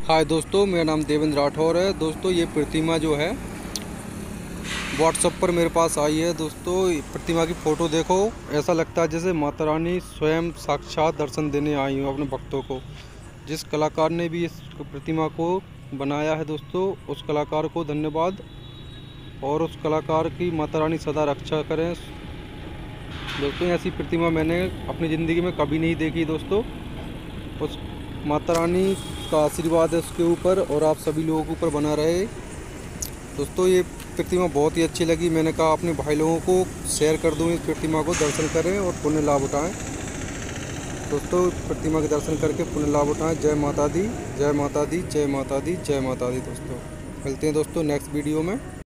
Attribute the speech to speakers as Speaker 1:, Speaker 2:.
Speaker 1: हाय दोस्तों, मेरा नाम देवेंद्र राठौर है। दोस्तों ये प्रतिमा जो है व्हाट्सएप पर मेरे पास आई है। दोस्तों प्रतिमा की फ़ोटो देखो, ऐसा लगता है जैसे माता रानी स्वयं साक्षात दर्शन देने आई हो अपने भक्तों को। जिस कलाकार ने भी इस प्रतिमा को बनाया है दोस्तों, उस कलाकार को धन्यवाद, और उस कलाकार की माता रानी सदा रक्षा करें। दोस्तों ऐसी प्रतिमा मैंने अपनी ज़िंदगी में कभी नहीं देखी दोस्तों। उस माता रानी का आशीर्वाद है उसके ऊपर, और आप सभी लोगों के ऊपर बना रहे। दोस्तों ये प्रतिमा बहुत ही अच्छी लगी, मैंने कहा अपने भाई लोगों को शेयर कर दूं, इस प्रतिमा को दर्शन करें और पुण्य लाभ उठाएं। दोस्तों प्रतिमा के दर्शन करके पुण्य लाभ उठाएं। जय माता दी, जय माता दी, जय माता दी, जय माता दी। दोस्तों मिलते हैं दोस्तों नेक्स्ट वीडियो में।